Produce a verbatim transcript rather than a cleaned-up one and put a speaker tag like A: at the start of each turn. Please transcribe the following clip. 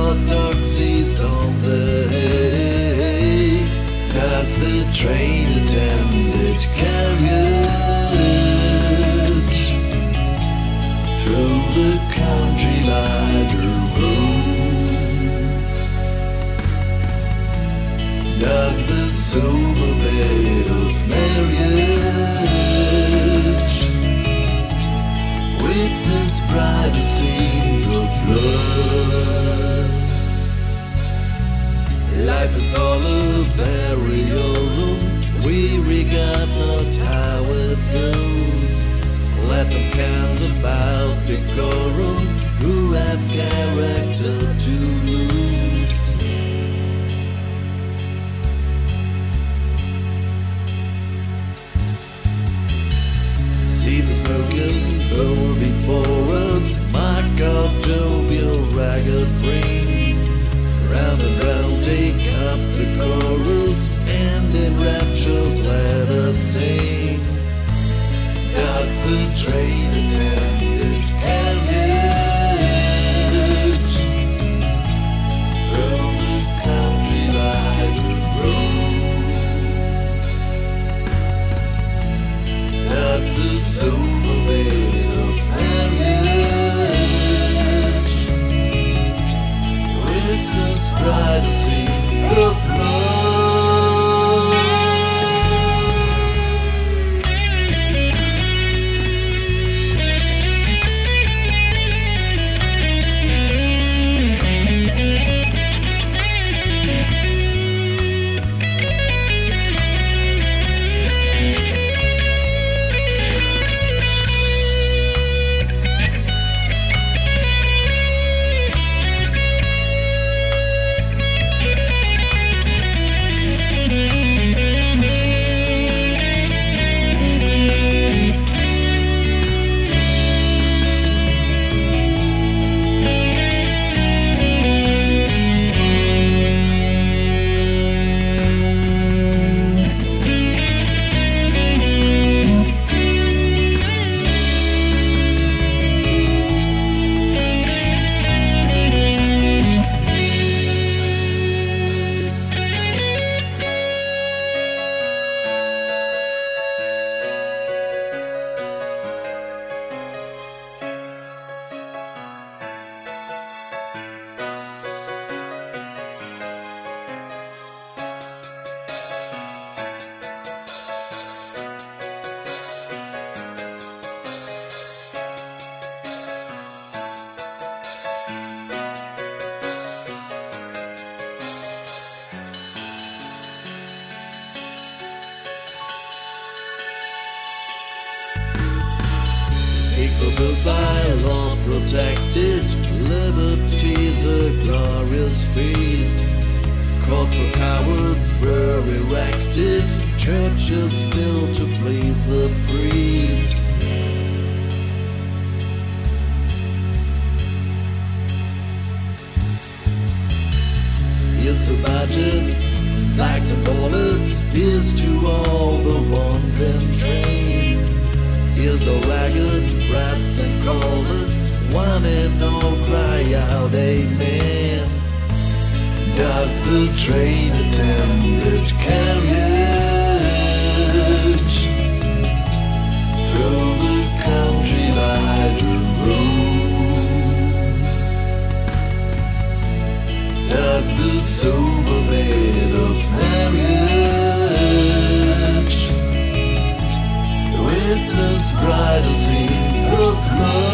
A: orthodoxies on the hay. Does the train attendant carriage through the country lighter road? Does the sober bed of marriage witness brighter scenes of love? Life is all a burial, we regard not how it goes. Let them count about decorum, who have character to lose. See the smoking bowl before us, mark our jovial ragged ring. Round and round take up the chorus, and in raptures let us sing. Does the train attendant carriage through the country lighter road? Does the sober bed of marriage witness brighter scenes of love? For those by law protected, liberty's a glorious feast. Courts for cowards were erected, churches built to please the priest. Here's to budgets, bags and bullets, here's to all the wandering train. Here's a ragged rats and collards, one and all cry out amen. Does the train attendant carriage through the country lighter road? Does the sober bed of marriage witness brighter scenes of love?